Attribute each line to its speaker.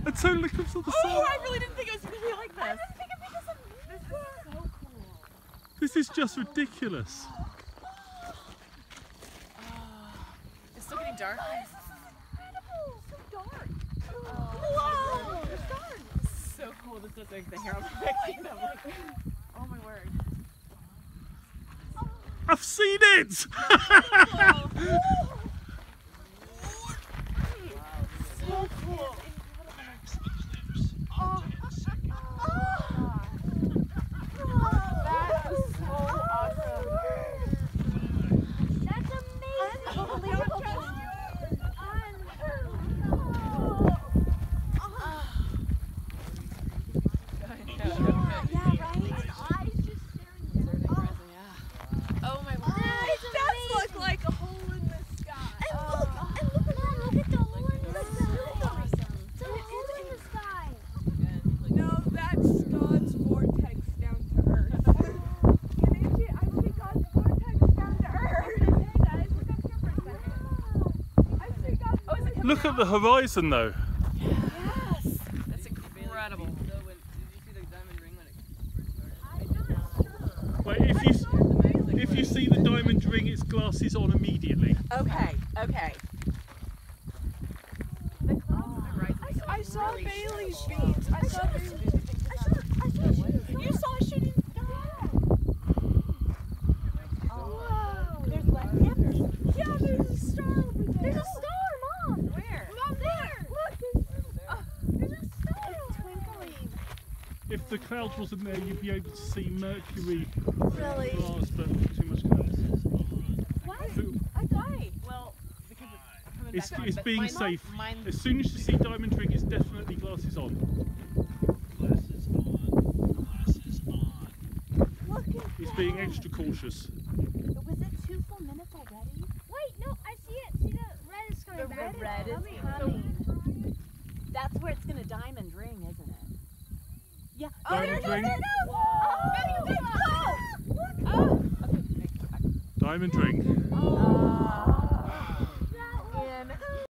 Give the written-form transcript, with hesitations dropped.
Speaker 1: A total eclipse of the sun.
Speaker 2: Oh, I really didn't think it was going to be like this.
Speaker 3: I didn't think it'd be this. This is so cool.
Speaker 1: This is just ridiculous.
Speaker 2: It's still getting dark.
Speaker 3: This is incredible. So dark.
Speaker 2: Whoa! It's dark. So cool. This does make the hair on my neck. Oh my word.
Speaker 1: I've seen it!
Speaker 2: So cool. Oh. That is so awesome.
Speaker 3: That's amazing. Unbelievable. Yeah, right? Eyes just staring down.
Speaker 2: Oh my word.
Speaker 3: It does look like a hole in the sky. And look at the hole in the sky. So it is in the sky.
Speaker 4: No, that's God's vortex down to Earth. And Angie, I see God's vortex down to Earth. Hey guys, look up here for a second. I see God's vortex.
Speaker 1: Look at the horizon though.
Speaker 2: Yes. That's incredible.
Speaker 1: Wait, if you see the diamond ring, its glasses on immediately.
Speaker 2: Okay, okay.
Speaker 4: I saw Bailey's beams. I saw Bailey's beams.
Speaker 3: You saw a shooting star.
Speaker 2: Whoa. There's lightning.
Speaker 3: Yeah, there's a star over there. There's a star, Mom.
Speaker 2: Where?
Speaker 3: Mom, there. Look, there's a star. It's twinkling.
Speaker 1: If the clouds wasn't there, you'd be able to see Mercury
Speaker 3: Really?
Speaker 1: glass, but too much clouds.
Speaker 3: What?
Speaker 2: Why? Well, because it's coming back.
Speaker 1: It's being
Speaker 2: Mine-
Speaker 1: safe.
Speaker 2: mine-
Speaker 1: As soon as you see diamond ring, it's definitely glasses on.
Speaker 3: Look at
Speaker 1: It's being extra cautious.
Speaker 3: Was it 2 full minutes already? Wait, no, I see it. See the red is coming back.
Speaker 2: The red is
Speaker 3: coming.
Speaker 2: That's where it's going to diamond ring, isn't it? Yeah.
Speaker 1: Diamond ring.
Speaker 3: Oh,
Speaker 2: Oh.
Speaker 1: Diamond ring.
Speaker 3: oh.